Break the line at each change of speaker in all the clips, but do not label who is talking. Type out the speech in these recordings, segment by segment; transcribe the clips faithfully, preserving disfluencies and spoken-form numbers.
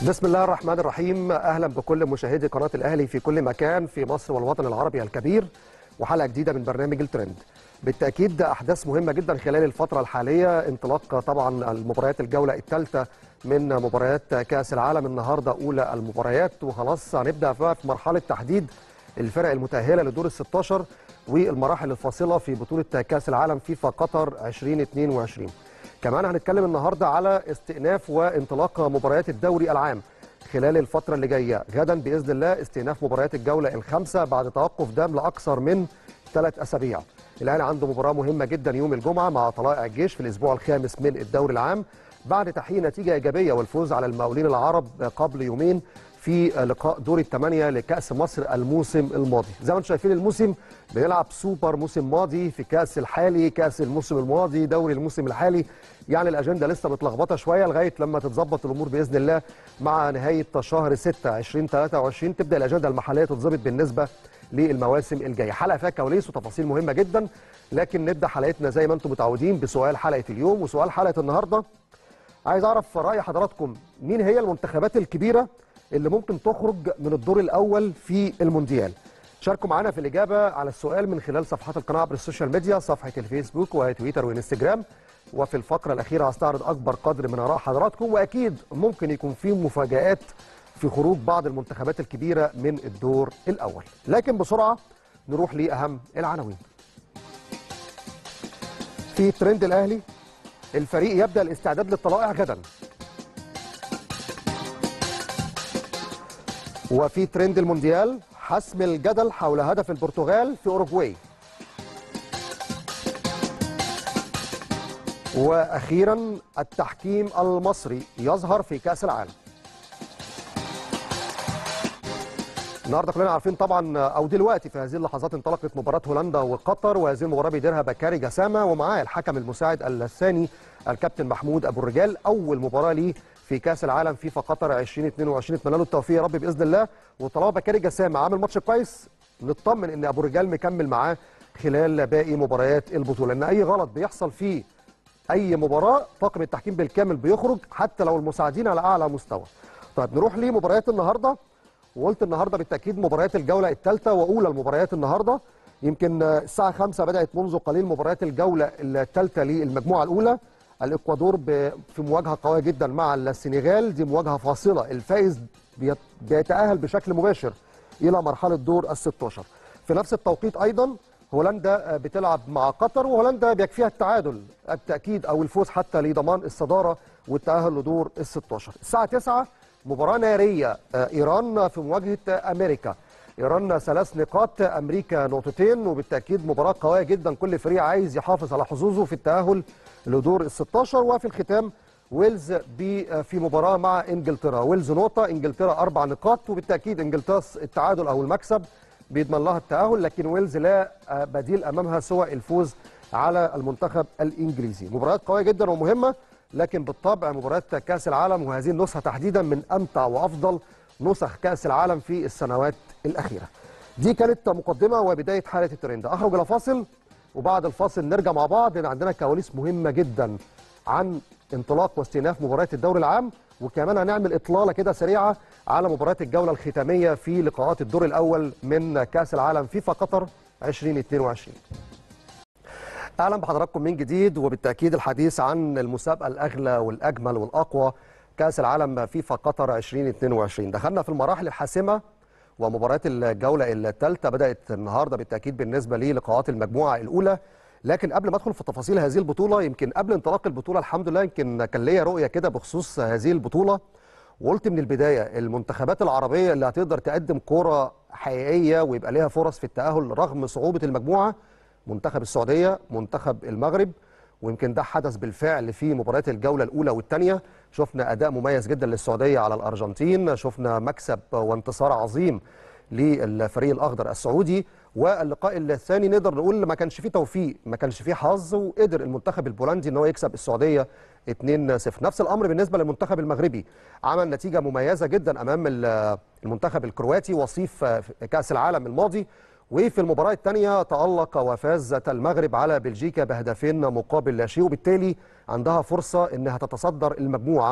بسم الله الرحمن الرحيم. أهلا بكل مشاهدي قناة الأهلي في كل مكان في مصر والوطن العربي الكبير، وحلقة جديدة من برنامج الترند. بالتأكيد أحداث مهمة جدا خلال الفترة الحالية، انطلاق طبعا المباريات الجولة الثالثة من مباريات كأس العالم. النهاردة أولى المباريات وخلاص هنبدأ في مرحلة تحديد الفرق المتأهلة لدور الستاشر والمراحل الفاصلة في بطولة كأس العالم فيفا قطر ألفين واثنين وعشرين. كمان هنتكلم النهارده على استئناف وانطلاق مباريات الدوري العام خلال الفترة اللي جاية. غدا بإذن الله استئناف مباريات الجولة الخامسة بعد توقف دام لأكثر من ثلاث أسابيع. الأهلي عنده مباراة مهمة جدا يوم الجمعة مع طلائع الجيش في الأسبوع الخامس من الدوري العام بعد تحقيق نتيجة إيجابية والفوز على المقاولين العرب قبل يومين في لقاء دور الثمانية لكأس مصر الموسم الماضي. زي ما انتم شايفين الموسم بنلعب سوبر موسم ماضي في كأس الحالي، كأس الموسم الماضي، دوري الموسم الحالي. يعني الأجندة لسه متلخبطة شوية لغاية لما تتظبط الأمور بإذن الله مع نهاية شهر ستة ألفين وثلاثة وعشرين تبدأ الأجندة المحلية تتظبط بالنسبة للمواسم الجاية. حلقة فيها كواليس وتفاصيل مهمة جدا، لكن نبدأ حلقتنا زي ما انتم متعودين بسؤال حلقة اليوم. وسؤال حلقة النهاردة عايز أعرف رأي حضراتكم، مين هي المنتخبات الكبيرة اللي ممكن تخرج من الدور الأول في المونديال؟ شاركوا معنا في الإجابة على السؤال من خلال صفحات القناة عبر السوشيال ميديا، صفحة الفيسبوك وتويتر وإنستجرام. وفي الفقرة الأخيرة هستعرض أكبر قدر من آراء حضراتكم، وأكيد ممكن يكون في مفاجآت في خروج بعض المنتخبات الكبيرة من الدور الأول. لكن بسرعة نروح لأهم العناوين. في ترند الأهلي، الفريق يبدأ الاستعداد للطلائع غدا. وفي ترند المونديال، حسم الجدل حول هدف البرتغال في أوروغواي. وأخيرا التحكيم المصري يظهر في كأس العالم. النهارده كلنا عارفين طبعا او دلوقتي في هذه اللحظات انطلقت مباراه هولندا وقطر، وهذه المباراه بيديرها بكاري جسامه ومعاه الحكم المساعد الثاني الكابتن محمود ابو الرجال. اول مباراه ليه في كاس العالم فيفا قطر ألفين واثنين وعشرين، اتمنى له التوفيق يا رب باذن الله. وطالما بكاري جسامه عامل ماتش كويس نطمن ان ابو الرجال مكمل معاه خلال باقي مباريات البطوله، لان اي غلط بيحصل في اي مباراه طاقم التحكيم بالكامل بيخرج حتى لو المساعدين على اعلى مستوى. طيب نروح لمباريات النهارده، وقلت النهارده بالتاكيد مباريات الجوله الثالثه واولى المباريات النهارده. يمكن الساعه خمسة بدات منذ قليل مباريات الجوله الثالثه للمجموعه الاولى. الاكوادور في مواجهه قويه جدا مع السنغال، دي مواجهه فاصله، الفائز بيتاهل بشكل مباشر الى مرحله دور الستاشر. في نفس التوقيت ايضا هولندا بتلعب مع قطر، وهولندا بيكفيها التعادل التاكيد او الفوز حتى لضمان الصداره والتاهل لدور الستاشر. الساعه تسعة مباراة نارية، إيران في مواجهة أمريكا. إيران ثلاث نقاط، أمريكا نقطتين، وبالتأكيد مباراة قوية جدا، كل فريق عايز يحافظ على حظوظه في التأهل لدور الستاشر. وفي الختام ويلز في مباراة مع إنجلترا، ويلز نقطة، إنجلترا أربع نقاط، وبالتأكيد إنجلترا التعادل أو المكسب بيضمن لها التأهل، لكن ويلز لا بديل أمامها سوى الفوز على المنتخب الإنجليزي. مباريات قوية جدا ومهمة، لكن بالطبع مباريات كأس العالم وهذه النسخة تحديدا من أمتع وأفضل نسخ كأس العالم في السنوات الأخيرة. دي كانت مقدمة وبداية حالة الترند. أخرج إلى فاصل وبعد الفاصل نرجع مع بعض لأن عندنا كواليس مهمة جدا عن انطلاق واستئناف مباريات الدوري العام، وكمان هنعمل إطلالة كده سريعة على مباريات الجولة الختامية في لقاءات الدور الأول من كأس العالم فيفا قطر ألفين واثنين وعشرين. اهلا بحضراتكم من جديد، وبالتاكيد الحديث عن المسابقه الاغلى والاجمل والاقوى كاس العالم فيفا قطر ألفين واثنين وعشرين. دخلنا في المراحل الحاسمه ومباريات الجوله الثالثه بدات النهارده بالتاكيد بالنسبه للقاءات المجموعه الاولى. لكن قبل ما ادخل في تفاصيل هذه البطوله، يمكن قبل انطلاق البطوله الحمد لله يمكن كان ليا رؤيه كده بخصوص هذه البطوله، وقلت من البدايه المنتخبات العربيه اللي هتقدر تقدم كوره حقيقيه ويبقى ليها فرص في التاهل رغم صعوبه المجموعه، منتخب السعودية، منتخب المغرب. ويمكن ده حدث بالفعل في مباريات الجولة الأولى والثانية. شفنا أداء مميز جدا للسعودية على الأرجنتين، شفنا مكسب وانتصار عظيم للفريق الأخضر السعودي. واللقاء الثاني نقدر نقول ما كانش فيه توفيق، ما كانش فيه حظ، وقدر المنتخب البولندي ان هو يكسب السعودية اثنين صفر. نفس الأمر بالنسبة للمنتخب المغربي، عمل نتيجة مميزة جدا أمام المنتخب الكرواتي وصيف كأس العالم الماضي. وفي المباراة الثانية تألق وفازت المغرب على بلجيكا بهدفين مقابل لا شيء، وبالتالي عندها فرصة انها تتصدر المجموعة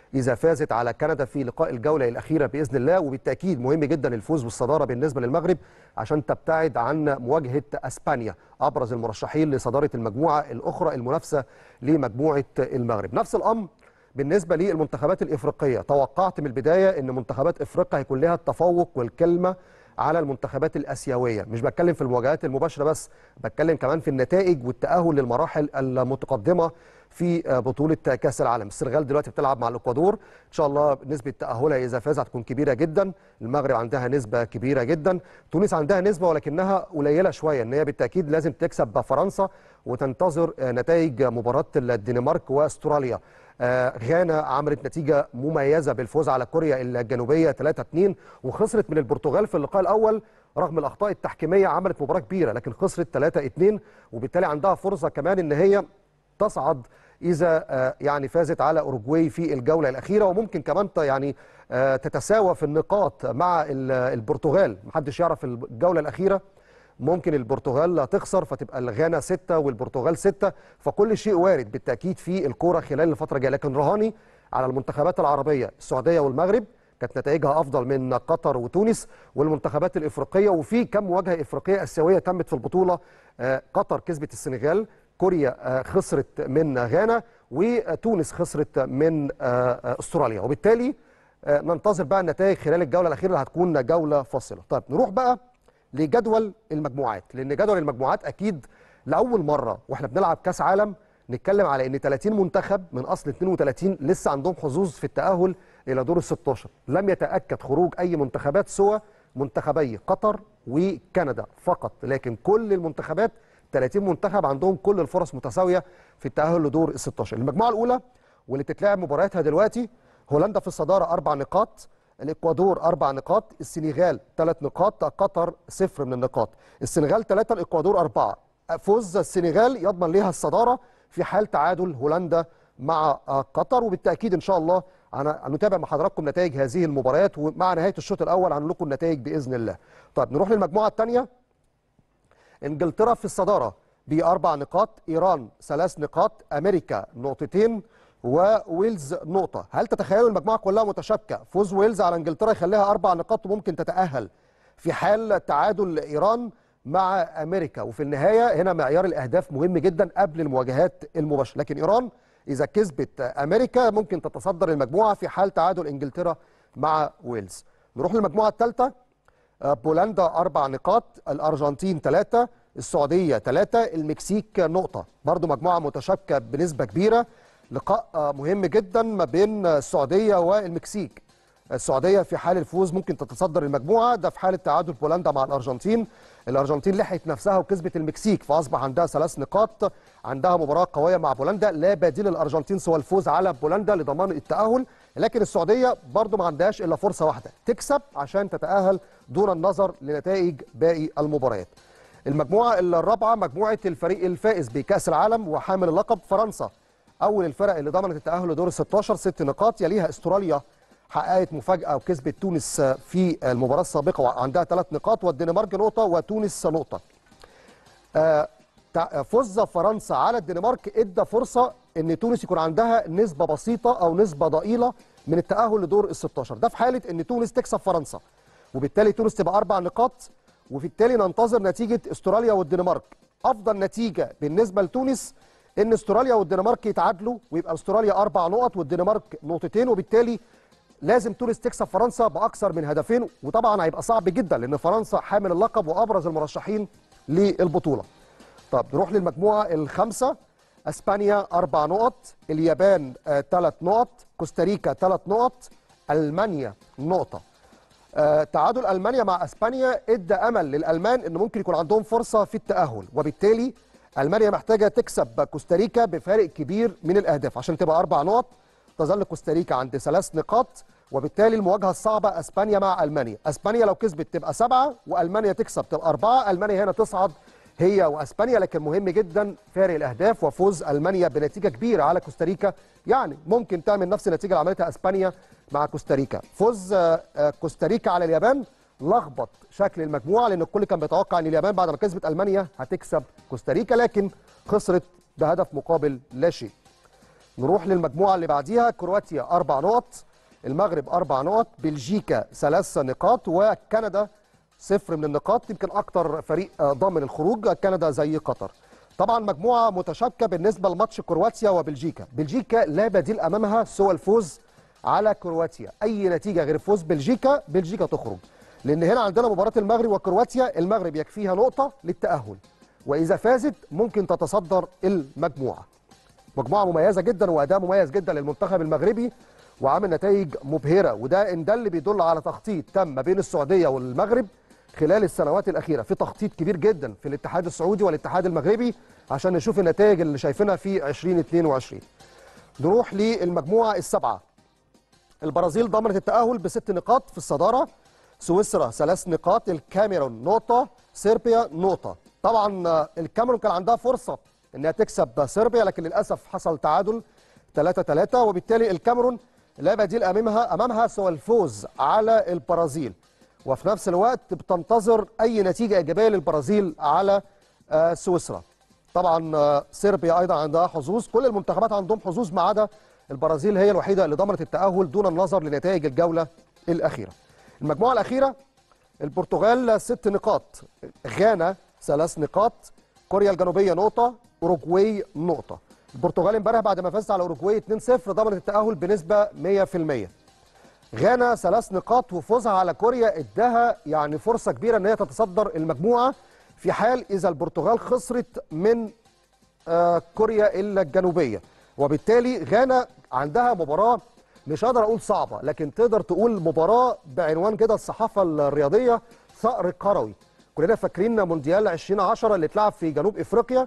اذا فازت على كندا في لقاء الجوله الاخيره باذن الله. وبالتاكيد مهم جدا الفوز والصداره بالنسبه للمغرب عشان تبتعد عن مواجهه اسبانيا ابرز المرشحين لصداره المجموعه الاخرى المنافسه لمجموعه المغرب. نفس الامر بالنسبه للمنتخبات الافريقيه. توقعت من البدايه ان منتخبات افريقيا هيكون لها التفوق والكلمه على المنتخبات الاسيويه، مش بتكلم في المواجهات المباشره بس، بتكلم كمان في النتائج والتاهل للمراحل المتقدمه في بطوله كاس العالم. السنغال دلوقتي بتلعب مع الاكوادور، ان شاء الله نسبه تاهلها اذا فاز هتكون كبيره جدا. المغرب عندها نسبه كبيره جدا، تونس عندها نسبه ولكنها قليله شويه، ان هي بالتاكيد لازم تكسب فرنسا وتنتظر نتائج مباراه الدنمارك واستراليا. آه غانا عملت نتيجه مميزه بالفوز على كوريا الجنوبيه ثلاثة اثنين، وخسرت من البرتغال في اللقاء الاول رغم الاخطاء التحكيميه، عملت مباراه كبيره لكن خسرت ثلاثة اثنين، وبالتالي عندها فرصه كمان ان هي تصعد اذا آه يعني فازت على اوروجواي في الجوله الاخيره، وممكن كمان يعني آه تتساوى في النقاط مع البرتغال. محدش يعرف الجوله الاخيره ممكن البرتغال تخسر فتبقى الغانا ستة والبرتغال ستة، فكل شيء وارد بالتأكيد في الكورة خلال الفترة الجاية. لكن رهاني على المنتخبات العربية، السعودية والمغرب كانت نتائجها أفضل من قطر وتونس، والمنتخبات الإفريقية وفي كم مواجهة إفريقية آسيوية تمت في البطولة. آه قطر كسبت السنغال، كوريا آه خسرت من غانا، وتونس خسرت من آه استراليا، وبالتالي آه ننتظر بقى النتائج خلال الجولة الأخيرة اللي هتكون جولة فاصلة. طيب نروح بقى لجدول المجموعات، لان جدول المجموعات اكيد لاول مره واحنا بنلعب كاس عالم نتكلم على ان ثلاثين منتخب من اصل اثنين وثلاثين لسه عندهم حظوظ في التاهل الى دور ال ستاشر. لم يتاكد خروج اي منتخبات سوى منتخبي قطر وكندا فقط، لكن كل المنتخبات ثلاثين منتخب عندهم كل الفرص متساويه في التاهل لدور ال ستاشر. المجموعه الاولى واللي بتتلعب مبارياتها دلوقتي، هولندا في الصداره اربع نقاط، الاكوادور اربع نقاط، السنغال ثلاث نقاط، قطر صفر من النقاط. السنغال ثلاثه، الاكوادور اربعه. فوز السنغال يضمن لها الصداره في حال تعادل هولندا مع قطر، وبالتاكيد ان شاء الله هنتابع مع حضراتكم نتائج هذه المباريات، ومع نهايه الشوط الاول هنقول لكم النتائج باذن الله. طيب نروح للمجموعه الثانيه. انجلترا في الصداره باربع نقاط، ايران ثلاث نقاط، امريكا نقطتين، وويلز نقطة. هل تتخيلوا المجموعة كلها متشابكة؟ فوز ويلز على انجلترا يخليها أربع نقاط وممكن تتأهل في حال تعادل إيران مع أمريكا. وفي النهاية هنا معيار الأهداف مهم جدا قبل المواجهات المباشرة، لكن إيران إذا كسبت أمريكا ممكن تتصدر المجموعة في حال تعادل إنجلترا مع ويلز. نروح للمجموعة الثالثة. بولندا أربع نقاط، الأرجنتين ثلاثة، السعودية ثلاثة، المكسيك نقطة. برضو مجموعة متشابكة بنسبة كبيرة. لقاء مهم جدا ما بين السعوديه والمكسيك. السعوديه في حال الفوز ممكن تتصدر المجموعه، ده في حاله تعادل بولندا مع الارجنتين. الارجنتين لحقت نفسها وكسبت المكسيك فاصبح عندها ثلاث نقاط، عندها مباراه قويه مع بولندا، لا بديل الارجنتين سوى الفوز على بولندا لضمان التاهل. لكن السعوديه برضو ما عندهاش الا فرصه واحده، تكسب عشان تتاهل دون النظر لنتائج باقي المباريات. المجموعه الرابعه مجموعه الفريق الفائز بكاس العالم وحامل اللقب فرنسا، اول الفرق اللي ضمنت التاهل لدور ال ستاشر ست نقاط. يليها استراليا حققت مفاجاه وكسبت تونس في المباراه السابقه وعندها ثلاث نقاط، والدنمارك نقطه وتونس نقطه. فوز فرنسا على الدنمارك ادى فرصه ان تونس يكون عندها نسبه بسيطه او نسبه ضئيله من التاهل لدور ال ستاشر، ده في حاله ان تونس تكسب فرنسا، وبالتالي تونس تبقى اربع نقاط، وبالتالي ننتظر نتيجه استراليا والدنمارك. افضل نتيجه بالنسبه لتونس ان استراليا والدنمارك يتعادلوا ويبقى استراليا اربع نقط والدنمارك نقطتين، وبالتالي لازم تونس تكسب فرنسا باكثر من هدفين، وطبعا هيبقى صعب جدا لان فرنسا حامل اللقب وابرز المرشحين للبطوله. طب نروح للمجموعه الخامسه. اسبانيا اربع نقط، اليابان ثلاث آه نقط، كوستاريكا ثلاث نقط، المانيا نقطه. آه تعادل المانيا مع اسبانيا ادى امل للالمان ان ممكن يكون عندهم فرصه في التاهل، وبالتالي المانيا محتاجه تكسب كوستاريكا بفارق كبير من الاهداف عشان تبقى اربع نقط. تظل كوستاريكا عند ثلاث نقاط، وبالتالي المواجهه الصعبه اسبانيا مع المانيا. اسبانيا لو كسبت تبقى سبعه والمانيا تكسب تبقى اربعه، المانيا هنا تصعد هي واسبانيا، لكن مهم جدا فارق الاهداف وفوز المانيا بنتيجه كبيره على كوستاريكا، يعني ممكن تعمل نفس النتيجه اللي عملتها اسبانيا مع كوستاريكا. فوز كوستاريكا على اليابان لخبط شكل المجموعه لان الكل كان بيتوقع ان اليابان بعد ما كسبت المانيا هتكسب كوستاريكا، لكن خسرت بهدف مقابل لا شيء. نروح للمجموعه اللي بعديها، كرواتيا اربع نقط، المغرب اربع نقط، بلجيكا ثلاث نقاط، وكندا صفر من النقاط. يمكن اكتر فريق ضامن الخروج كندا زي قطر. طبعا مجموعه متشابكه بالنسبه لماتش كرواتيا وبلجيكا. بلجيكا لا بديل امامها سوى الفوز على كرواتيا، اي نتيجه غير فوز بلجيكا بلجيكا تخرج، لان هنا عندنا مباراه المغرب وكرواتيا، المغرب يكفيها نقطه للتاهل، واذا فازت ممكن تتصدر المجموعه. مجموعه مميزه جدا واداء مميز جدا للمنتخب المغربي وعامل نتائج مبهره، وده ان ده اللي بيدل على تخطيط تم ما بين السعوديه والمغرب خلال السنوات الاخيره، في تخطيط كبير جدا في الاتحاد السعودي والاتحاد المغربي عشان نشوف النتائج اللي شايفينها في ألفين واثنين وعشرين. نروح للمجموعه السبعه. البرازيل ضمنت التاهل بست نقاط في الصداره، سويسرا ثلاث نقاط، الكاميرون نقطه، صربيا نقطه. طبعا الكاميرون كان عندها فرصه انها تكسب صربيا، لكن للاسف حصل تعادل ثلاثة ثلاثة، وبالتالي الكاميرون لا بديل امامها امامها سوى الفوز على البرازيل، وفي نفس الوقت بتنتظر اي نتيجه ايجابيه للبرازيل على سويسرا. طبعا صربيا ايضا عندها حظوظ، كل المنتخبات عندهم حظوظ ما عدا البرازيل، هي الوحيده اللي ضمنت التاهل دون النظر لنتائج الجوله الاخيره. المجموعه الاخيره، البرتغال ست نقاط، غانا ثلاث نقاط، كوريا الجنوبيه نقطه، اوروجواي نقطه. البرتغال امبارح بعد ما فازت على اوروجواي اثنين صفر ضمنت التاهل بنسبه مية في المية. غانا ثلاث نقاط وفوزها على كوريا اداها يعني فرصه كبيره ان هي تتصدر المجموعه في حال اذا البرتغال خسرت من آه كوريا الجنوبيه، وبالتالي غانا عندها مباراه مش هقدر اقول صعبه، لكن تقدر تقول مباراه بعنوان كده الصحافه الرياضيه ثأر كروي. كلنا فاكرين مونديال ألفين وعشرة اللي اتلعب في جنوب افريقيا،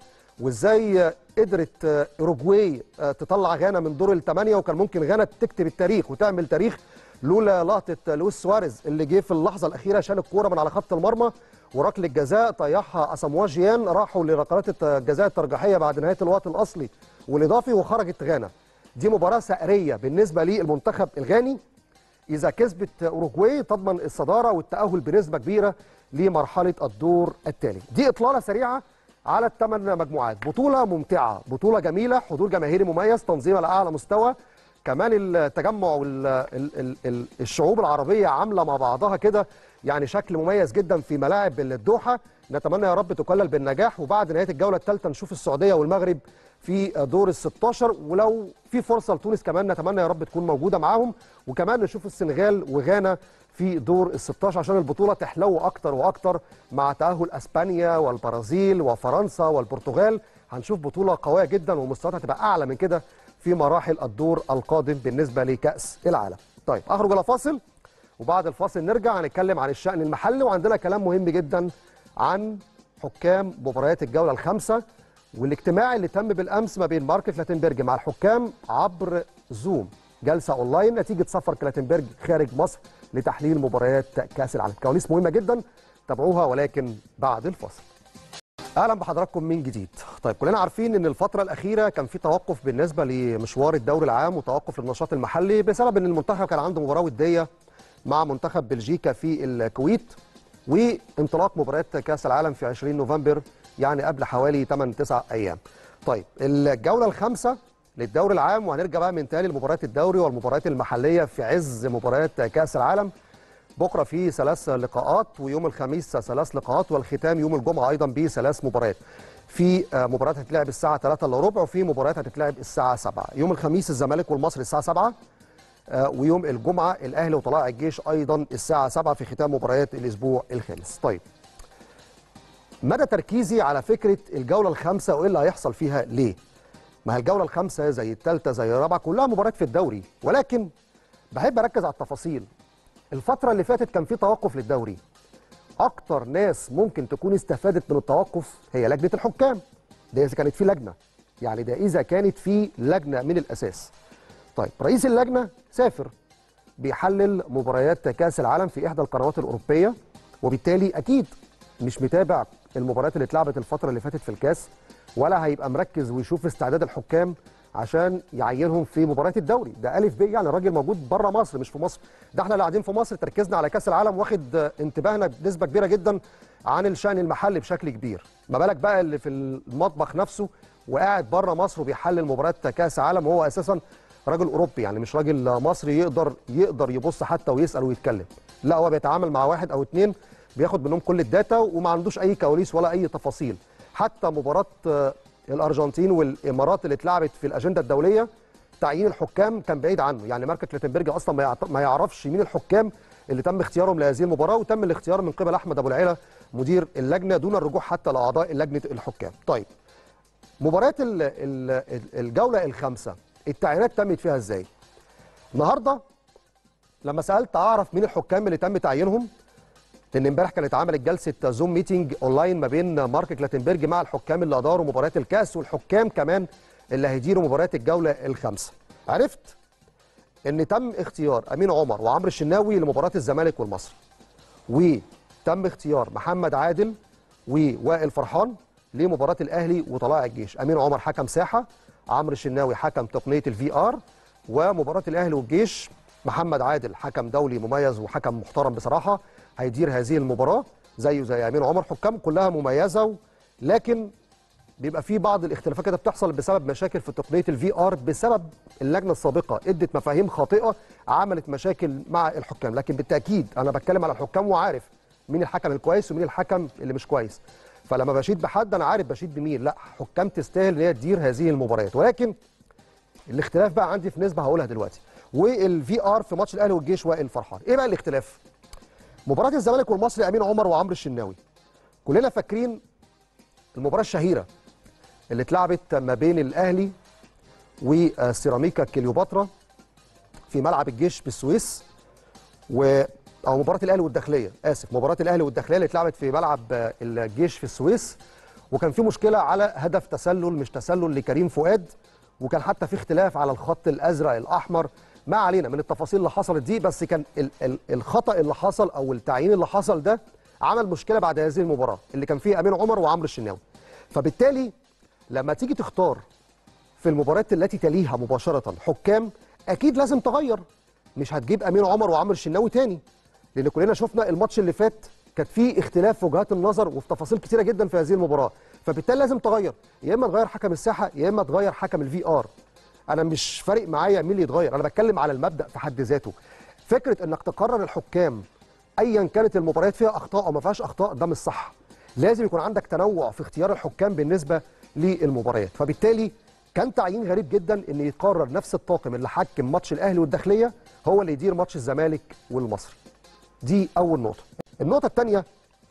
وازاي قدرت اوروجواي تطلع غانا من دور الثمانيه، وكان ممكن غانا تكتب التاريخ وتعمل تاريخ لولا لقطه لويس سواريز اللي جه في اللحظه الاخيره شال الكوره من على خط المرمى، وركله جزاء طيحها اساموا جيان، راحوا لركلات الجزاء الترجيحيه بعد نهايه الوقت الاصلي والاضافي وخرجت غانا. دي مباراه ثأريه بالنسبه للمنتخب الغاني، اذا كسبت اوروجواي تضمن الصداره والتاهل بنسبه كبيره لمرحله الدور التالي. دي اطلاله سريعه على الثمان مجموعات، بطوله ممتعه، بطوله جميله، حضور جماهيري مميز، تنظيم على اعلى مستوى، كمان التجمع والشعوب العربيه عامله مع بعضها كده يعني شكل مميز جدا في ملاعب الدوحه. نتمنى يا رب تكلل بالنجاح، وبعد نهايه الجوله الثالثه نشوف السعوديه والمغرب في دور ال ستاشر، ولو في فرصه لتونس كمان نتمنى يا رب تكون موجوده معاهم، وكمان نشوف السنغال وغانا في دور ال ستاشر عشان البطوله تحلو اكتر واكتر مع تاهل اسبانيا والبرازيل وفرنسا والبرتغال. هنشوف بطوله قويه جدا ومستوياتها هتبقى اعلى من كده في مراحل الدور القادم بالنسبه لكاس العالم. طيب اخرج الى فاصل، وبعد الفاصل نرجع نتكلم عن الشأن المحلي، وعندنا كلام مهم جدا عن حكام مباريات الجوله الخامسه والاجتماع اللي تم بالامس ما بين مارك كلاتنبرج مع الحكام عبر زوم، جلسه اونلاين نتيجه سفر كلاتنبرج خارج مصر لتحليل مباريات كاس العالم. كواليس مهمه جدا تابعوها ولكن بعد الفاصل. اهلا بحضراتكم من جديد. طيب كلنا عارفين ان الفتره الاخيره كان في توقف بالنسبه لمشوار الدوري العام وتوقف للنشاط المحلي بسبب ان المنتخب كان عنده مباراه وديه مع منتخب بلجيكا في الكويت، وانطلاق مباريات كاس العالم في عشرين نوفمبر يعني قبل حوالي ثمانية تسعة ايام. طيب الجوله الخامسه للدوري العام، وهنرجع بقى من تاني لمباريات الدوري والمباريات المحليه في عز مباريات كاس العالم. بكره في ثلاث لقاءات، ويوم الخميس ثلاث لقاءات، والختام يوم الجمعه ايضا بثلاث مباريات. في مباريات هتتلعب الساعه ثلاثة الا ربع، وفي مباريات هتتلعب الساعه سبعة. يوم الخميس الزمالك والمصري الساعه سبعة، ويوم الجمعه الاهلي وطلائع الجيش ايضا الساعه سبعة في ختام مباريات الاسبوع الخامس. طيب مدى تركيزي على فكره الجوله الخامسه وايه اللي هيحصل فيها ليه؟ ما هي الجوله الخامسه زي الثالثه زي الرابعه كلها مباريات في الدوري، ولكن بحب اركز على التفاصيل. الفتره اللي فاتت كان في توقف للدوري، اكتر ناس ممكن تكون استفادت من التوقف هي لجنه الحكام. ده اذا كانت في لجنه، يعني ده اذا كانت في لجنه من الاساس. طيب رئيس اللجنه سافر بيحلل مباريات كاس العالم في احدى القنوات الاوروبيه، وبالتالي اكيد مش متابع المباريات اللي اتلعبت الفتره اللي فاتت في الكاس، ولا هيبقى مركز ويشوف استعداد الحكام عشان يعينهم في مباريات الدوري. ده الف ب، يعني الراجل موجود بره مصر مش في مصر، ده احنا اللي قاعدين في مصر تركيزنا على كاس العالم واخد انتباهنا بنسبه كبيره جدا عن الشأن المحلي بشكل كبير. ما بالك بقى اللي في المطبخ نفسه وقاعد بره مصر وبيحلل مباريات كاس عالم، وهو اساسا راجل اوروبي يعني مش راجل مصري يقدر يقدر يبص حتى ويسال ويتكلم. لا، هو بيتعامل مع واحد او اتنين بياخد منهم كل الداتا وما عندوش اي كواليس ولا اي تفاصيل. حتى مباراه الارجنتين والامارات اللي اتلعبت في الاجنده الدوليه تعيين الحكام كان بعيد عنه، يعني مارك كلاتنبرج اصلا ما يعرفش مين الحكام اللي تم اختيارهم لهذه المباراه، وتم الاختيار من قبل احمد ابو العيله مدير اللجنه دون الرجوع حتى لاعضاء لجنه الحكام. طيب، مباريات الجوله الخامسه التعيينات تمت فيها ازاي؟ النهارده لما سالت اعرف مين الحكام اللي تم تعيينهم، لان امبارح كانت اتعملت جلسه زوم ميتنج اونلاين ما بين مارك كلاتنبرج مع الحكام اللي اداروا مباريات الكاس والحكام كمان اللي هيديروا مباريات الجوله الخامسه. عرفت ان تم اختيار امين عمر وعمرو الشناوي لمباراه الزمالك والمصري، وتم اختيار محمد عادل ووائل فرحان لمباراه الاهلي وطلائع الجيش. امين عمر حكم ساحه، عمرو الشناوي حكم تقنيه الفي ار، ومباراه الاهلي والجيش محمد عادل حكم دولي مميز وحكم محترم بصراحه هيدير هذه المباراه زيه زي امين عمر. حكام كلها مميزه، لكن بيبقى في بعض الاختلافات كده بتحصل بسبب مشاكل في تقنيه الفي ار، بسبب اللجنه السابقه ادت مفاهيم خاطئه عملت مشاكل مع الحكام. لكن بالتاكيد انا بتكلم على الحكام وعارف مين الحكم الكويس ومين الحكم اللي مش كويس، فلما بشيد بحد انا عارف بشيد بمين. لا، حكام تستاهل ان هي تدير هذه المباريات، ولكن الاختلاف بقى عندي في نسبه هقولها دلوقتي. والفي ار في ماتش الاهلي والجيش وائل فرحان. ايه بقى الاختلاف؟ مباراه الزمالك والمصري امين عمر وعمرو الشناوي، كلنا فاكرين المباراه الشهيره اللي اتلعبت ما بين الاهلي وسيراميكا كليوباترا في ملعب الجيش بالسويس، و او مباراه الاهلي والداخليه، اسف مباراه الاهلي والداخليه اللي اتلعبت في ملعب الجيش في السويس، وكان في مشكله على هدف تسلل مش تسلل لكريم فؤاد، وكان حتى في اختلاف على الخط الازرق الاحمر. ما علينا من التفاصيل اللي حصلت دي، بس كان ال ال الخطا اللي حصل او التعيين اللي حصل ده عمل مشكله بعد هذه المباراه اللي كان فيها امين عمر وعمرو الشناوي. فبالتالي لما تيجي تختار في المباريات التي تليها مباشره حكام، اكيد لازم تغير، مش هتجيب امين عمر وعمرو الشناوي تاني، لان كلنا شفنا الماتش اللي فات كانت فيه اختلاف في وجهات النظر وفي تفاصيل كتيره جدا في هذه المباراه. فبالتالي لازم تغير، يا اما تغير حكم الساحه يا اما تغير حكم الفي ار. انا مش فارق معايا مين اللي يتغير، انا بتكلم على المبدا في حد ذاته. فكره انك تقرر الحكام ايا كانت المباريات فيها اخطاء او ما فيهاش اخطاء ده مش صح. لازم يكون عندك تنوع في اختيار الحكام بالنسبه للمباريات. فبالتالي كان تعيين غريب جدا ان يتقرر نفس الطاقم اللي حكم ماتش الاهلي والداخليه هو اللي يدير ماتش الزمالك والمصري. دي اول نقطه. النقطه الثانيه،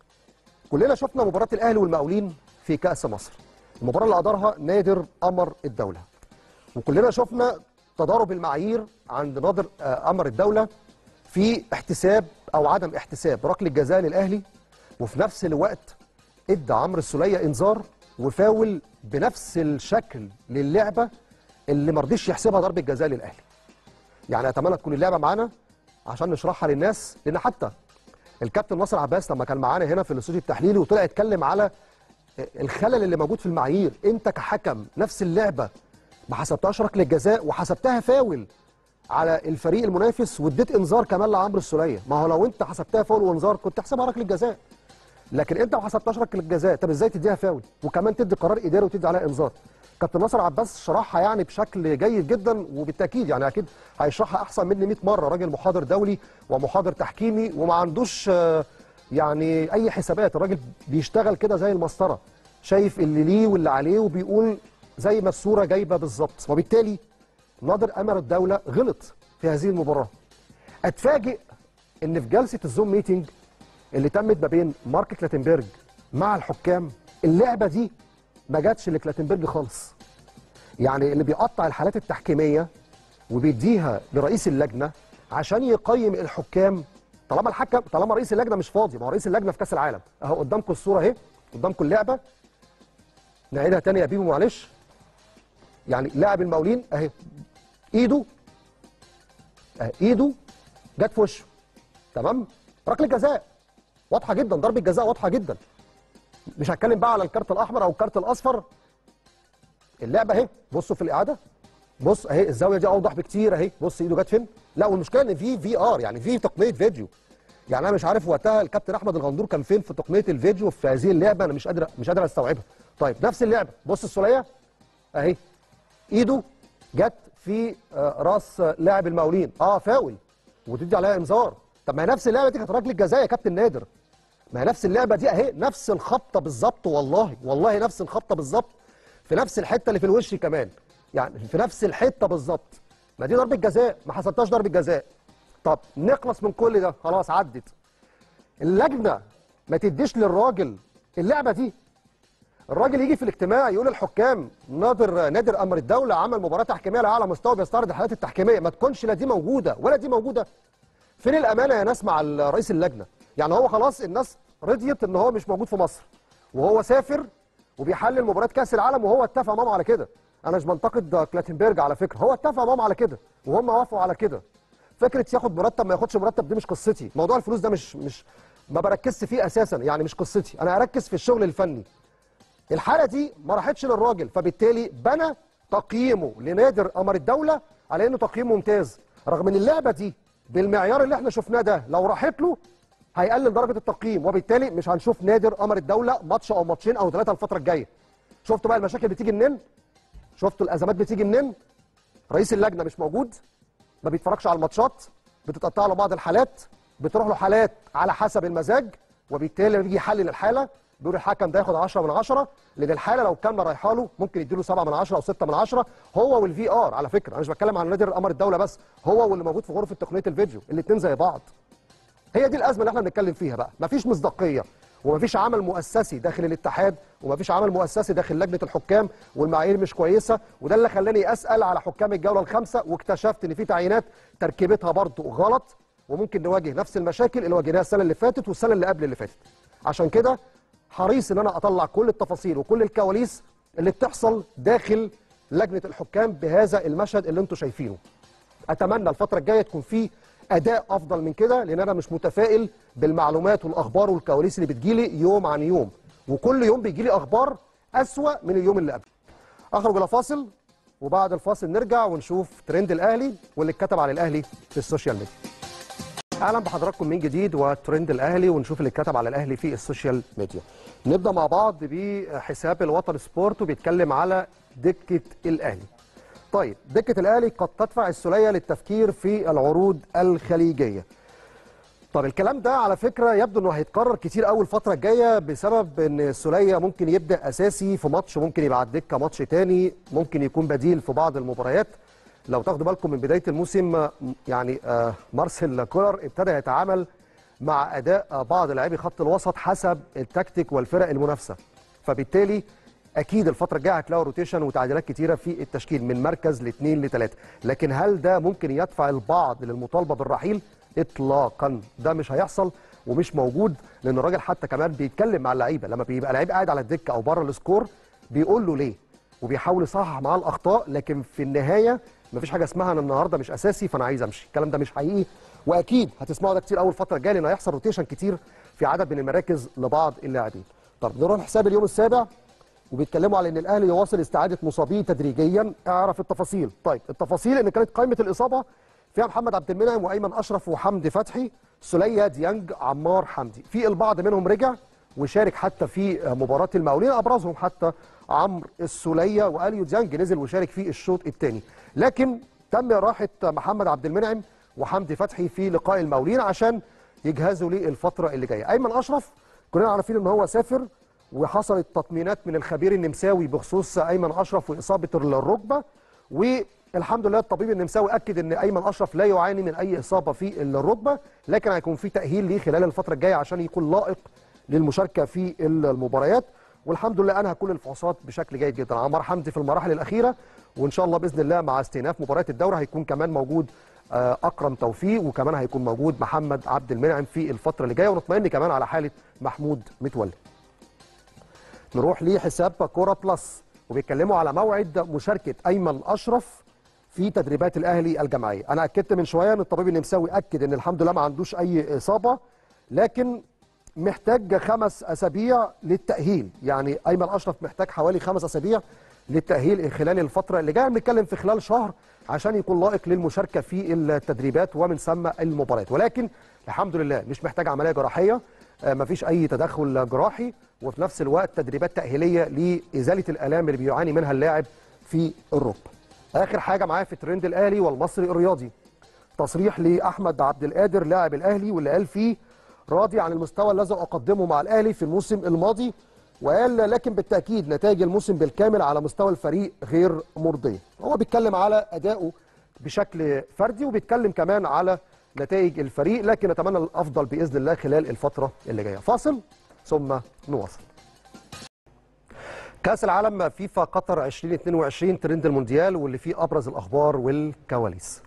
كلنا شفنا مباراه الاهلي والمقاولين في كاس مصر، المباراه اللي ادارها نادر قمر الدوله، وكلنا شفنا تضارب المعايير عند نادر قمر الدوله في احتساب او عدم احتساب ركله جزاء للاهلي، وفي نفس الوقت ادى عمرو السوليه انذار وفاول بنفس الشكل للعبه اللي ما رضيش يحسبها ضربه جزاء للاهلي. يعني اتمنى تكون اللعبه معانا عشان نشرحها للناس، لان حتى الكابتن ناصر عباس لما كان معانا هنا في الاستوديو التحليلي وطلع يتكلم على الخلل اللي موجود في المعايير. انت كحكم نفس اللعبه ما حسبتهاش ركله جزاء وحسبتها فاول على الفريق المنافس واديت انذار كمان لعمرو السوليه. ما هو لو انت حسبتها فاول وانذار كنت تحسبها ركله جزاء، لكن انت ما حسبتهاش ركله جزاء، طب ازاي تديها فاول وكمان تدي قرار اداري وتدي عليها انذار؟ كابتن ناصر عباس شرحها يعني بشكل جيد جدا، وبالتاكيد يعني اكيد هيشرحها احسن مني مية مره. راجل محاضر دولي ومحاضر تحكيمي وما عندوش يعني اي حسابات، الراجل بيشتغل كده زي المسطره، شايف اللي ليه واللي عليه وبيقول زي ما الصوره جايبه بالظبط. وبالتالي نادر قمر الدوله غلط في هذه المباراه. اتفاجئ ان في جلسه الزوم ميتنج اللي تمت ما بين مارك كلاتنبرج مع الحكام اللعبه دي ما جاتش لكلاتنبرج خالص. يعني اللي بيقطع الحالات التحكيميه وبيديها لرئيس اللجنه عشان يقيم الحكام، طالما الحكم طالما رئيس اللجنه مش فاضي، ما هو رئيس اللجنه في كاس العالم اهو قدامكم الصوره اهي، قدامكم اللعبه. نعيدها تاني يا بيبو معلش. يعني لاعب المقاولين اهي ايده اهي ايده جت في وشه، تمام؟ ركله جزاء واضحه جدا، ضربه جزاء واضحه جدا. مش هتكلم بقى على الكارت الاحمر او الكارت الاصفر. اللعبه اهي، بصوا في الاعاده، بص اهي الزاويه دي اوضح بكتير اهي، بص ايده جت فين؟ لا والمشكله ان في في ار، يعني في تقنيه فيديو. يعني انا مش عارف وقتها الكابتن احمد الغندور كان فين في تقنيه الفيديو في هذه اللعبه، انا مش قادر مش قادر استوعبها. طيب نفس اللعبه، بص السوليه اهي ايده جت في راس لاعب المقاولين، اه فاول وتدي عليها انذار. طب ما هي نفس اللعبه دي كانت ركله جزاء يا كابتن نادر. ما هي نفس اللعبه دي اهي، نفس الخبطه بالظبط، والله والله نفس الخبطه بالظبط، في نفس الحته اللي في الوش كمان، يعني في نفس الحته بالظبط. ما دي ضربه جزاء، ما حسبتهاش ضربه جزاء. طب نخلص من كل ده، خلاص عدت. اللجنه ما تديش للراجل اللعبه دي. الراجل يجي في الاجتماع يقول الحكام نادر نادر امر الدوله عمل مباراه تحكيميه على اعلى مستوى بيستعرض الحالات التحكيميه، ما تكونش لا دي موجوده ولا دي موجوده. فين الامانه يا ناس مع رئيس اللجنه؟ يعني هو خلاص الناس رضيت ان هو مش موجود في مصر وهو سافر وبيحلل مباراه كاس العالم، وهو اتفق معاهم على كده. انا مش بنتقد كلاتنبرج على فكره، هو اتفق معاهم على كده وهم وافقوا على كده. فكره ياخد مرتب ما ياخدش مرتب دي مش قصتي، موضوع الفلوس ده مش مش ما بركزش فيه اساسا، يعني مش قصتي، انا اركز في الشغل الفني. الحاله دي ما راحتش للراجل، فبالتالي بنى تقييمه لنادر امر الدوله على انه تقييم ممتاز، رغم ان اللعبه دي بالمعيار اللي احنا شفناه ده لو راحت له هيقلل درجه التقييم، وبالتالي مش هنشوف نادر امر الدوله ماتش او ماتشين او ثلاثه الفتره الجايه. شفتوا بقى المشاكل بتيجي منين؟ شفتوا الازمات بتيجي منين؟ رئيس اللجنه مش موجود، ما بيتفرجش على الماتشات، بتتقطع له بعض الحالات، بتروح له حالات على حسب المزاج، وبالتالي لما بيجي يحلل الحاله بيقول الحكم ده ياخد عشرة من عشرة، لان الحاله لو كان رايحه له ممكن يديله سبعة من عشرة او ستة من عشرة، هو والفي ار على فكره، انا مش بتكلم عن نادر امر الدوله بس، هو واللي موجود في غرفه تقنيه الفيديو، الاثنين زي بعض. هي دي الازمه اللي احنا بنتكلم فيها بقى، مفيش مصداقيه ومفيش عمل مؤسسي داخل الاتحاد ومفيش عمل مؤسسي داخل لجنه الحكام، والمعايير مش كويسه، وده اللي خلاني اسال على حكام الجوله الخامسه، واكتشفت ان في تعيينات تركيبتها برضه غلط، وممكن نواجه نفس المشاكل اللي واجهناها السنه اللي فاتت والسنه اللي قبل اللي فاتت. عشان كده حريص ان انا اطلع كل التفاصيل وكل الكواليس اللي بتحصل داخل لجنه الحكام بهذا المشهد اللي انتم شايفينه. اتمنى الفتره الجايه تكون في اداء افضل من كده، لان انا مش متفائل بالمعلومات والاخبار والكواليس اللي بتجيلي يوم عن يوم، وكل يوم بيجيلي اخبار اسوأ من اليوم اللي قبله. اخرج الى فاصل، وبعد الفاصل نرجع ونشوف ترند الاهلي واللي اتكتب على الاهلي في السوشيال ميديا. اهلا بحضراتكم من جديد وترند الاهلي، ونشوف اللي اتكتب على الاهلي في السوشيال ميديا. نبدا مع بعض بحساب الوطن سبورت، وبيتكلم على دكه الاهلي. طيب دكه الاهلي قد تدفع السوليه للتفكير في العروض الخليجيه. طب الكلام ده على فكره يبدو انه هيتكرر كتير قوي الفتره الجايه، بسبب ان السوليه ممكن يبدا اساسي في ماتش، ممكن يبقى على الدكه ماتش تاني، ممكن يكون بديل في بعض المباريات. لو تاخدوا بالكم من بدايه الموسم يعني آه مارسيل كولر ابتدى يتعامل مع اداء بعض لاعبي خط الوسط حسب التكتيك والفرق المنافسه، فبالتالي اكيد الفتره الجايه هتلاقوا روتيشن وتعديلات كتيره في التشكيل من مركز لاثنين لثلاثه، لكن هل ده ممكن يدفع البعض للمطالبه بالرحيل؟ اطلاقا، ده مش هيحصل ومش موجود، لان الراجل حتى كمان بيتكلم مع اللعيبه لما بيبقى لعيب قاعد على الدكه او بره السكور، بيقول له ليه وبيحاول يصحح معاه الاخطاء، لكن في النهايه مفيش حاجه اسمها انا النهارده مش اساسي فانا عايز امشي، الكلام ده مش حقيقي، واكيد هتسمعوا ده كتير قوي الفتره الجايه، لان هيحصل روتيشن كتير في عدد من المراكز لبعض اللاعبين. طب نروح لحساب اليوم السابع، وبيتكلموا على ان الاهلي يواصل استعاده مصابيه تدريجيا، اعرف التفاصيل. طيب التفاصيل ان كانت قائمه الاصابه فيها محمد عبد المنعم وايمن اشرف وحمدي فتحي، سوليه، ديانج، عمار حمدي، في البعض منهم رجع وشارك حتى في مباراه المقاولين، ابرزهم حتى عمرو السوليه، واليو ديانج نزل وشارك في الشوط الثاني، لكن تم راحه محمد عبد المنعم وحمدي فتحي في لقاء المقاولين عشان يجهزوا للفتره اللي جايه. ايمن اشرف كلنا عارفين ان هو سافر، وحصلت تطمينات من الخبير النمساوي بخصوص ايمن اشرف واصابه الركبه، والحمد لله الطبيب النمساوي اكد ان ايمن اشرف لا يعاني من اي اصابه في الركبه، لكن هيكون في تاهيل ليه خلال الفتره الجايه عشان يكون لائق للمشاركه في المباريات، والحمد لله انهى كل الفحوصات بشكل جيد جدا. عمار حمدي في المراحل الاخيره، وان شاء الله باذن الله مع استئناف مباريات الدوري هيكون كمان موجود اكرم توفيق، وكمان هيكون موجود محمد عبد المنعم في الفتره اللي جايه، ونطمئن كمان على حاله محمود متولي. نروح لحساب كوره بلس، وبيتكلموا على موعد مشاركه ايمن اشرف في تدريبات الاهلي الجماعيه. انا اكدت من شويه ان الطبيب النمساوي اكد ان الحمد لله ما عندوش اي اصابه، لكن محتاج خمس اسابيع للتاهيل، يعني ايمن اشرف محتاج حوالي خمس اسابيع للتاهيل خلال الفتره اللي جايه، بنتكلم في خلال شهر عشان يكون لائق للمشاركه في التدريبات ومن ثم المباريات، ولكن الحمد لله مش محتاج عمليه جراحيه، مفيش اي تدخل جراحي، وفي نفس الوقت تدريبات تاهيليه لازاله الالام اللي بيعاني منها اللاعب في الركبه. اخر حاجه معايا في ترند الاهلي والمصري الرياضي، تصريح لاحمد عبد القادر لاعب الاهلي واللي قال فيه راضي عن المستوى الذي اقدمه مع الاهلي في الموسم الماضي، وقال لكن بالتاكيد نتائج الموسم بالكامل على مستوى الفريق غير مرضيه. هو بيتكلم على ادائه بشكل فردي وبيتكلم كمان على نتائج الفريق، لكن نتمنى الافضل باذن الله خلال الفتره اللي جايه. فاصل ثم نواصل. كاس العالم فيفا قطر ألفين واثنين وعشرين ترند المونديال واللي فيه ابرز الاخبار والكواليس.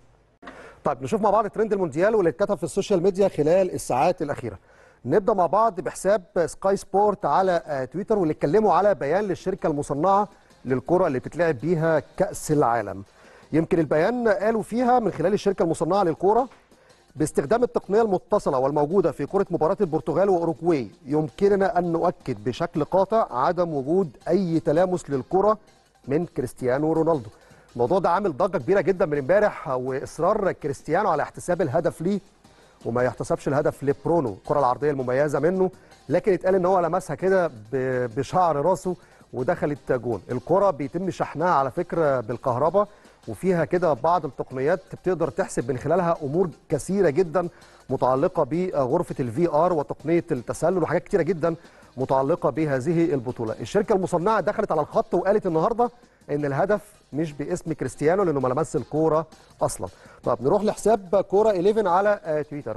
طيب نشوف مع بعض ترند المونديال واللي اتكتب في السوشيال ميديا خلال الساعات الاخيره. نبدا مع بعض بحساب سكاي سبورت على تويتر واللي اتكلموا على بيان للشركه المصنعه للكره اللي بتتلعب بيها كاس العالم. يمكن البيان قالوا فيها من خلال الشركه المصنعه للكره باستخدام التقنيه المتصله والموجوده في كره مباراه البرتغال واوروجواي يمكننا ان نؤكد بشكل قاطع عدم وجود اي تلامس للكره من كريستيانو رونالدو. الموضوع ده عامل ضجه كبيره جدا من امبارح، واصرار كريستيانو على احتساب الهدف ليه وما يحتسبش الهدف لبرونو، الكره العرضيه المميزه منه، لكن اتقال ان هو لمسها كده بشعر راسه ودخلت جون. الكره بيتم شحنها على فكره بالكهرباء وفيها كده بعض التقنيات بتقدر تحسب من خلالها امور كثيره جدا متعلقه بغرفه الفي ار وتقنيه التسلل وحاجات كثيره جدا متعلقه بهذه البطوله. الشركه المصنعه دخلت على الخط وقالت النهارده ان الهدف مش باسم كريستيانو لانه ما لمسش الكوره اصلا. طب نروح لحساب كوره إحدى عشر على تويتر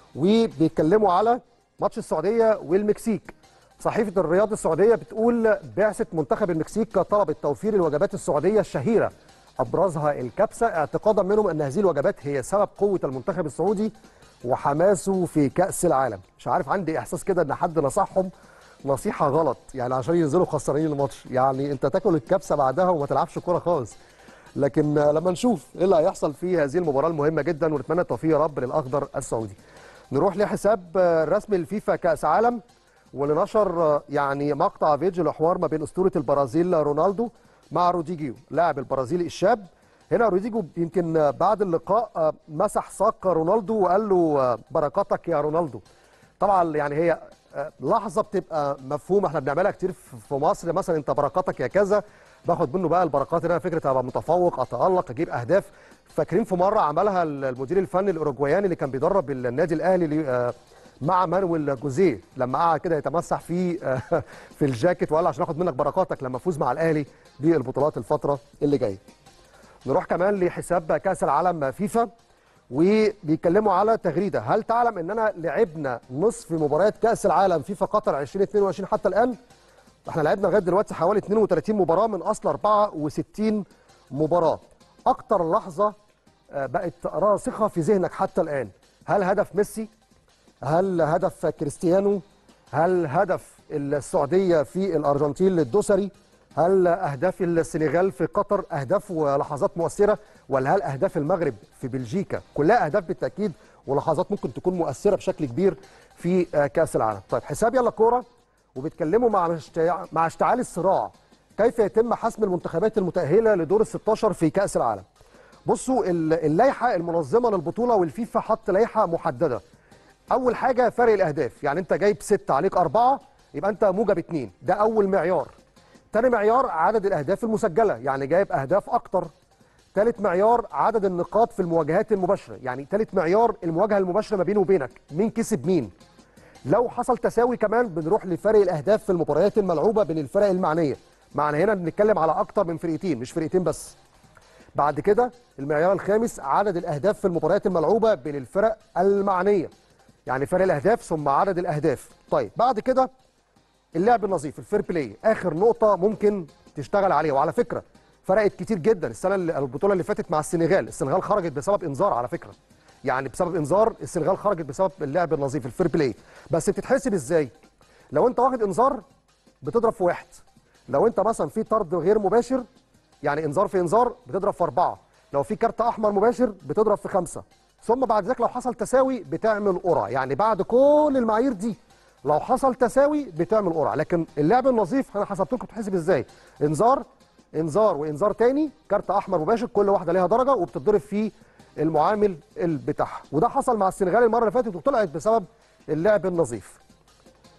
وبيتكلموا على ماتش السعوديه والمكسيك. صحيفه الرياض السعوديه بتقول بعثه منتخب المكسيك طلبت توفير الوجبات السعوديه الشهيره ابرزها الكبسه، اعتقادا منهم ان هذه الوجبات هي سبب قوه المنتخب السعودي وحماسه في كاس العالم. مش عارف، عندي احساس كده ان حد نصحهم نصيحه غلط يعني عشان ينزلوا خسرانين الماتش. يعني انت تاكل الكبسه بعدها وما تلعبش كوره خالص. لكن لما نشوف ايه اللي هيحصل في هذه المباراه المهمه جدا ونتمنى التوفيق يا رب للاخضر السعودي. نروح لحساب رسمي الفيفا كاس عالم واللي نشر يعني مقطع فيديو لحوار ما بين اسطوره البرازيل رونالدو مع روديجيو لاعب البرازيلي الشاب. هنا روديجيو يمكن بعد اللقاء مسح ساق رونالدو وقال له بركاتك يا رونالدو. طبعا يعني هي لحظه بتبقى مفهومه احنا بنعملها كتير في مصر، مثلا انت بركاتك يا كذا، باخد منه بقى البركات ان انا فكره ابقى متفوق اتالق اجيب اهداف. فاكرين في مره عملها المدير الفني الاوروجواياني اللي كان بيدرب النادي الاهلي مع مانويل جوزيه لما قعد كده يتمسح في في الجاكيت وقال عشان اخد منك بركاتك لما افوز مع الاهلي بالبطولات الفتره اللي جايه. نروح كمان لحساب كاس العالم فيفا وبيتكلموا على تغريده، هل تعلم اننا لعبنا نصف مباريات كاس العالم فيفا قطر ألفين واثنين وعشرين حتى الان؟ احنا لعبنا لغايه دلوقتي حوالي اثنين وثلاثين مباراه من اصل أربعة وستين مباراه. اكتر لحظه بقت راسخه في ذهنك حتى الان، هل هدف ميسي؟ هل هدف كريستيانو؟ هل هدف السعوديه في الارجنتين للدوسري؟ هل اهداف السنغال في قطر اهداف ولحظات مؤثره؟ ولا هل اهداف المغرب في بلجيكا؟ كلها اهداف بالتاكيد ولحظات ممكن تكون مؤثره بشكل كبير في كاس العالم. طيب حساب يلا كوره وبيتكلموا مع مع اشتعال الصراع كيف يتم حسم المنتخبات المتاهله لدور ال ستاشر في كاس العالم. بصوا اللائحه المنظمه للبطوله والفيفا حط لائحه محدده. اول حاجه فرق الاهداف، يعني انت جايب ستة عليك أربعة يبقى انت موجب اتنين، ده اول معيار. تاني معيار عدد الاهداف المسجله، يعني جايب اهداف اكتر. ثالث معيار عدد النقاط في المواجهات المباشره، يعني ثالث معيار المواجهه المباشره ما بينه وبينك، مين كسب مين. لو حصل تساوي كمان بنروح لفرق الاهداف في المباريات الملعوبه بين الفرق المعنيه، معنى هنا بنتكلم على اكتر من فرقتين مش فرقتين بس. بعد كده المعيار الخامس عدد الاهداف في المباريات الملعوبه بين الفرق المعنيه، يعني فرق الاهداف ثم عدد الاهداف. طيب بعد كده اللعب النظيف الفير بلاي، اخر نقطه ممكن تشتغل عليها. وعلى فكره فرقت كتير جدا السنه اللي البطوله اللي فاتت مع السنغال، السنغال خرجت بسبب انذار على فكره، يعني بسبب انذار السنغال خرجت بسبب اللعب النظيف الفير بلاي. بس بتتحسب ازاي؟ لو انت واخد انذار بتضرب في واحد، لو انت مثلا في طرد غير مباشر يعني انذار في انذار بتضرب في اربعه، لو في كارت احمر مباشر بتضرب في خمسه، ثم بعد ذلك لو حصل تساوي بتعمل قرعه. يعني بعد كل المعايير دي لو حصل تساوي بتعمل قرعه. لكن اللعب النظيف انا حسبت لكم بتحسب ازاي؟ انذار انذار وانذار تاني، كارت احمر مباشر، كل واحده ليها درجه وبتتضرب في المعامل بتاعها. وده حصل مع السنغال المره اللي فاتت وطلعت بسبب اللعب النظيف.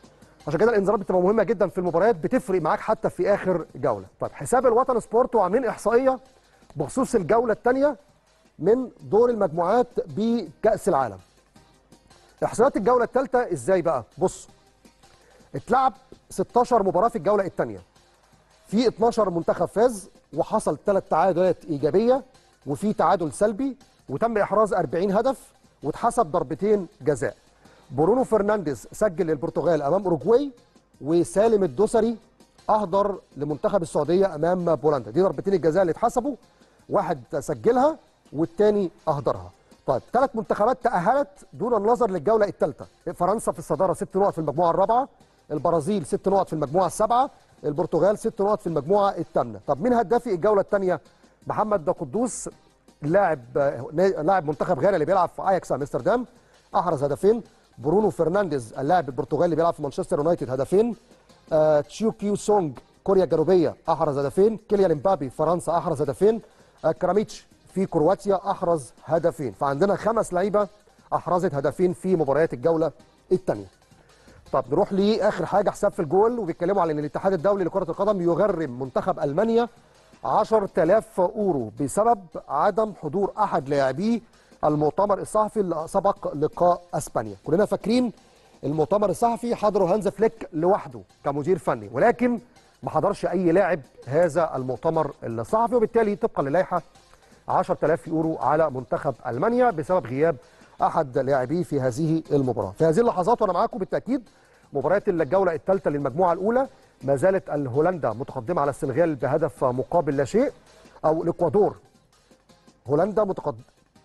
عشان كده الانذارات بتبقى مهمه جدا في المباريات، بتفرق معاك حتى في اخر جوله. طيب حساب الوطن سبورت وعاملين احصائيه بخصوص الجوله الثانيه من دور المجموعات بكاس العالم. احصائيات الجوله الثالثه ازاي بقى؟ بص، اتلعب ستاشر مباراه في الجوله الثانيه، في اتناشر منتخب فاز وحصل ثلاث تعادلات ايجابيه وفي تعادل سلبي، وتم احراز أربعين هدف واتحسب ضربتين جزاء. برونو فرنانديز سجل للبرتغال امام اوروجواي، وسالم الدوسري اهدر لمنتخب السعوديه امام بولندا. دي ضربتين الجزاء اللي اتحسبوا، واحد سجلها والثاني اهدرها. طيب ثلاث منتخبات تاهلت دون النظر للجوله الثالثه. فرنسا في الصداره ست نقط في المجموعه الرابعه، البرازيل ست نقط في المجموعه السابعه، البرتغال ست نقط في المجموعه الثامنه. طب مين هدافي الجوله الثانيه؟ محمد قدوس لاعب لاعب منتخب غانا اللي بيلعب في اياكس امستردام احرز هدفين. برونو فرنانديز اللاعب البرتغالي اللي بيلعب في مانشستر يونايتد هدفين. آه تشيو كيو سونج كوريا الجنوبيه احرز هدفين. كيليان امبابي فرنسا احرز هدفين. آه كراميتش في كرواتيا احرز هدفين. فعندنا خمس لعيبه احرزت هدفين في مباريات الجوله الثانيه. طب نروح لاخر حاجه، حساب في الجول، وبيتكلموا على ان الاتحاد الدولي لكره القدم يغرم منتخب المانيا عشرة آلاف اورو بسبب عدم حضور احد لاعبيه المؤتمر الصحفي اللي سبق لقاء اسبانيا. كلنا فاكرين المؤتمر الصحفي حضره هانز فليك لوحده كمدير فني، ولكن ما حضرش اي لاعب هذا المؤتمر الصحفي، وبالتالي طبقا للائحه عشرة آلاف يورو على منتخب المانيا بسبب غياب احد لاعبيه في هذه المباراه. في هذه اللحظات وانا معاكم بالتاكيد مباريات الجوله الثالثه للمجموعه الاولى، ما زالت هولندا متقدمه على السنغال بهدف مقابل لا شيء، او الاكوادور. هولندا متقدم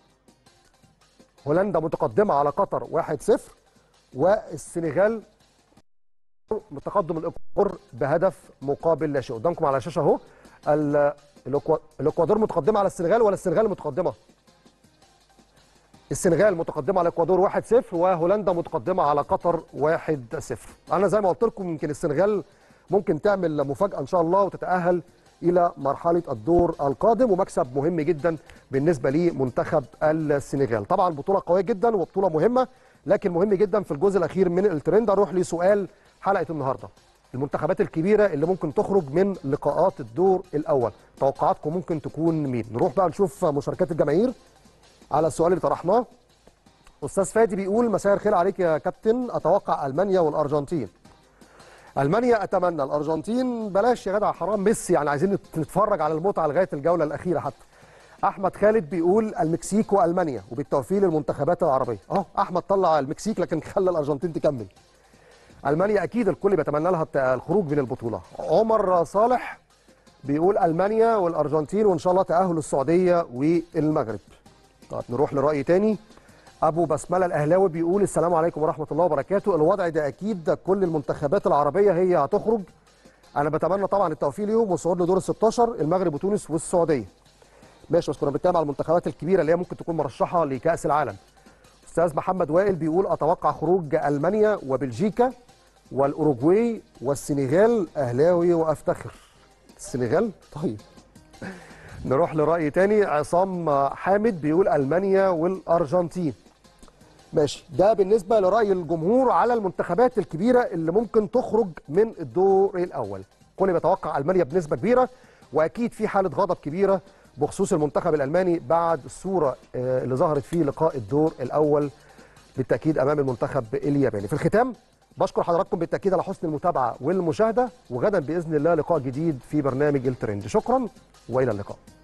هولندا متقدمه على قطر واحد صفر، والسنغال متقدم الاكوادور بهدف مقابل لا شيء. قدامكم على الشاشه اهو الاكوادور متقدمه على السنغال ولا السنغال متقدمه؟ السنغال متقدمه على الاكوادور واحد صفر، وهولندا متقدمه على قطر واحد صفر. انا زي ما قلت لكم يمكن السنغال ممكن تعمل مفاجاه ان شاء الله وتتاهل الى مرحله الدور القادم، ومكسب مهم جدا بالنسبه لمنتخب السنغال. طبعا بطوله قويه جدا وبطوله مهمه، لكن مهم جدا في الجزء الاخير من الترند. اروح لسؤال حلقه النهارده، المنتخبات الكبيره اللي ممكن تخرج من لقاءات الدور الاول، توقعاتكم ممكن تكون مين؟ نروح بقى نشوف مشاركات الجماهير على السؤال اللي طرحناه. استاذ فادي بيقول مساء الخير عليك يا كابتن، اتوقع المانيا والارجنتين. المانيا اتمنى، الارجنتين بلاش يا جدع حرام، ميسي يعني عايزين نتفرج على المتعه لغايه الجوله الاخيره حتى. احمد خالد بيقول المكسيك والمانيا وبالتوفيق للمنتخبات العربيه. اهو احمد طلع المكسيك لكن خلى الارجنتين تكمل. المانيا اكيد الكل بيتمنى لها الخروج من البطوله. عمر صالح بيقول المانيا والارجنتين وان شاء الله تاهل السعوديه والمغرب. طيب نروح لراي تاني. ابو بسمله الاهلاوي بيقول السلام عليكم ورحمه الله وبركاته، الوضع ده اكيد كل المنتخبات العربيه هي هتخرج، انا بتمنى طبعا التوفيق ليهم والصعود لدور ال ستاشر، المغرب وتونس والسعوديه. ماشي، بس كنا بنتكلم على المنتخبات الكبيره اللي هي ممكن تكون مرشحه لكاس العالم. استاذ محمد وائل بيقول اتوقع خروج المانيا وبلجيكا والاوروجواي والسنغال، اهلاوي وافتخر. السنغال؟ طيب نروح لراي تاني. عصام حامد بيقول المانيا والارجنتين. ماشي، ده بالنسبه لراي الجمهور على المنتخبات الكبيره اللي ممكن تخرج من الدور الاول. كل بيتوقع المانيا بنسبه كبيره، واكيد في حاله غضب كبيره بخصوص المنتخب الالماني بعد الصوره اللي ظهرت في لقاء الدور الاول بالتاكيد امام المنتخب الياباني. في الختام بشكر حضراتكم بالتاكيد على حسن المتابعه والمشاهده، وغدا باذن الله لقاء جديد في برنامج الترند. شكرا والى اللقاء.